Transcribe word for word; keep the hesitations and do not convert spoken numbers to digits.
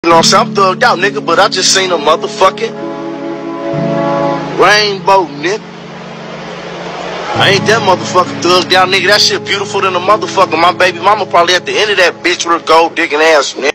You know what I'm saying? I'm thugged out, nigga, but I just seen a motherfucking rainbow, nigga. I ain't that motherfucking thugged out, nigga. That shit beautiful than a motherfucker. My baby mama probably at the end of that bitch with her gold digging ass, nigga.